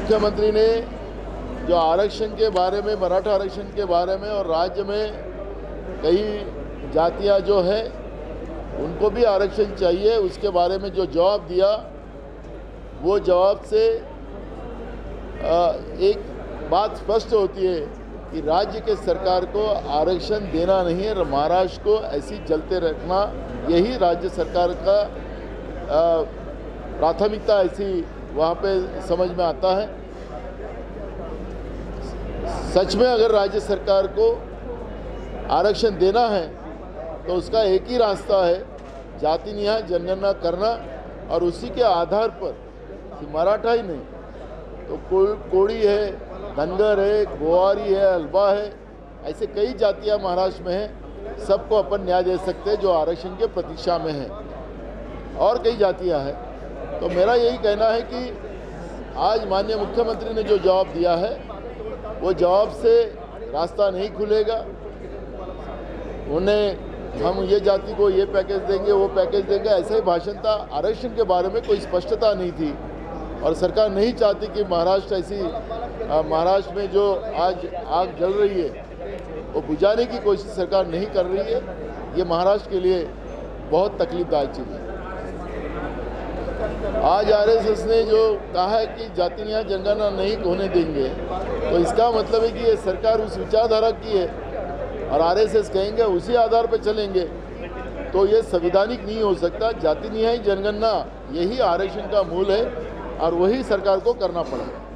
मुख्यमंत्री ने जो आरक्षण के बारे में, मराठा आरक्षण के बारे में और राज्य में कई जातियां जो है उनको भी आरक्षण चाहिए, उसके बारे में जो जवाब दिया, वो जवाब से एक बात स्पष्ट होती है कि राज्य के सरकार को आरक्षण देना नहीं है, महाराष्ट्र को ऐसी चलते रखना, यही राज्य सरकार का प्राथमिकता ऐसी वहाँ पे समझ में आता है। सच में अगर राज्य सरकार को आरक्षण देना है तो उसका एक ही रास्ता है, जाति न्याय जनगणना करना, और उसी के आधार पर मराठा ही नहीं तो कोड़ी है, धनगर है, गोवारी है, अल्बा है, ऐसे कई जातियां महाराष्ट्र में हैं, सबको अपन न्याय दे सकते हैं जो आरक्षण के प्रतीक्षा में हैं, और कई जातियां हैं। तो मेरा यही कहना है कि आज माननीय मुख्यमंत्री ने जो जवाब दिया है वो जवाब से रास्ता नहीं खुलेगा। उन्हें हम ये जाति को ये पैकेज देंगे, वो पैकेज देंगे, ऐसा ही भाषण था। आरक्षण के बारे में कोई स्पष्टता नहीं थी और सरकार नहीं चाहती कि महाराष्ट्र में जो आज आग जल रही है वो बुझाने की कोशिश सरकार नहीं कर रही है। ये महाराष्ट्र के लिए बहुत तकलीफदायक चीज़ है। आज आरएसएस ने जो कहा है कि जाति न्याय जनगणना नहीं होने देंगे, तो इसका मतलब है कि ये सरकार उस विचारधारा की है और आरएसएस कहेंगे उसी आधार पर चलेंगे, तो ये संवैधानिक नहीं हो सकता। जाति न्याय जनगणना यही आरक्षण का मूल है और वही सरकार को करना पड़ेगा।